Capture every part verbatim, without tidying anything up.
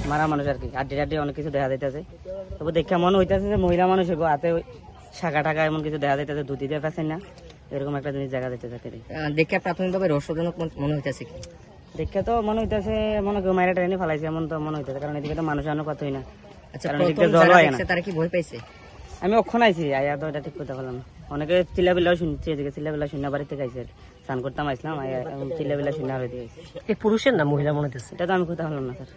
মারা মানুষ আর কি, আড্ডি টাড্ডি অনেক কিছু দেখা যাইতেছে। তবু দেখে মনে হইতেছে যে মহিলা মানুষ হাতে শাখা টাকা এমন কিছু দেখা যাইতেছে, ধুতি দিয়ে ফেসেন না, এরকম একটা জিনিস দেখা যাইতেছে। দেখে প্রাথমিকভাবে রহস্যজনক মনে হইতেছে কি? দেখে তো মনে হইতেছে মনে কেউ মাইরা ট্রেনে ফেলাইছে এমন তো মনে হইতেছে, কারণ এদিকে তো মানুষ আনো কতই না। আচ্ছা, জল হয় না। তারা কি ভয় পাইছে? আমি ওখানে আইছি, আয়া তো এটা ঠিক কথা বললাম না। অনেকে চিল্লাবিল্লাও শুনছি, এদিকে চিল্লাবিল্লা শূন্য বাড়ি থেকে আইসে, স্নান করতাম আইসলাম, চিল্লাবিল্লা শূন্য আর হইতে এই পুরুষের না মহিলা মনে হচ্ছে? এটা তো আমি কথা বললাম না স্যার।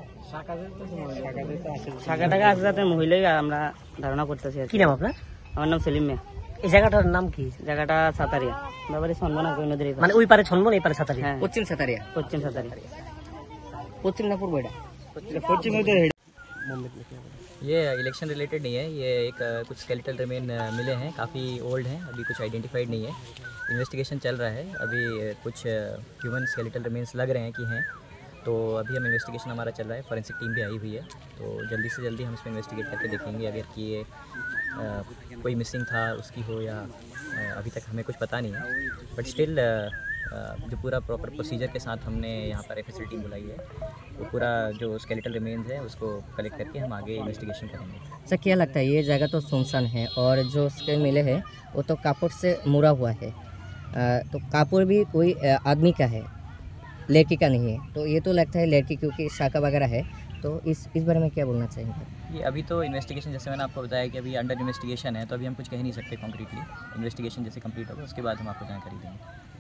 শাখা টাকা আছে যাতে মহিলাই আমরা ধারণা করতেছি। কি নাম আপনার? আমার নাম সেলিম মিয়া। এই জায়গাটার নাম কি? জায়গাটা সাতারিয়া, বাবারি ছনবনা কই নদীর মানে ওই পারে ছনবন এই পারে সাতারিয়া? পশ্চিম সাতারিয়া। পশ্চিম সাতারিয়া। পশ্চিম না পূর্ব? এটা পশ্চিম। ये इलेक्शन रिलेटेड नहीं है, ये एक कुछ स्केलेटल रिमेन मिले हैं, काफ़ी ओल्ड हैं, अभी कुछ आइडेंटिफाइड नहीं है। इन्वेस्टिगेशन चल रहा है, अभी कुछ ह्यूमन स्केलेटल रिमेन्स लग रहे हैं कि हैं, तो अभी हम इन्वेस्टिगेशन हमारा चल रहा है, फॉरेंसिक टीम भी आई हुई है, तो जल्दी से जल्दी हम इसमें इन्वेस्टिगेट करके देखेंगे अगर कि ये कोई मिसिंग था उसकी हो या अभी तक हमें कुछ पता नहीं है। बट स्टिल जो पूरा प्रॉपर प्रोसीजर के साथ हमने यहाँ पर एफएसएल टीम बुलाई है, वो पूरा जो स्केलेटल रिमेन्स है उसको कलेक्ट करके हम आगे इन्वेस्टिगेशन करेंगे। सर क्या लगता है, ये जगह तो सुनसान है और जो स्केल मिले हैं वो तो कापड़ से मुड़ा हुआ है, तो कापड़ भी कोई आदमी का है, लड़की का नहीं है, तो ये तो लगता है लड़की क्योंकि शाखा वगैरह है, तो इस इस बारे में क्या बोलना चाहेंगे? ये अभी तो इन्वेस्टिगेशन, जैसे मैंने आपको बताया कि अभी अंडर इन्वेस्टिगेशन है, तो अभी हम कुछ कह नहीं सकते कॉन्क्रीटली। इन्वेस्टिगेशन जैसे कंप्लीट होगा उसके बाद हम आपको जानकारी देंगे।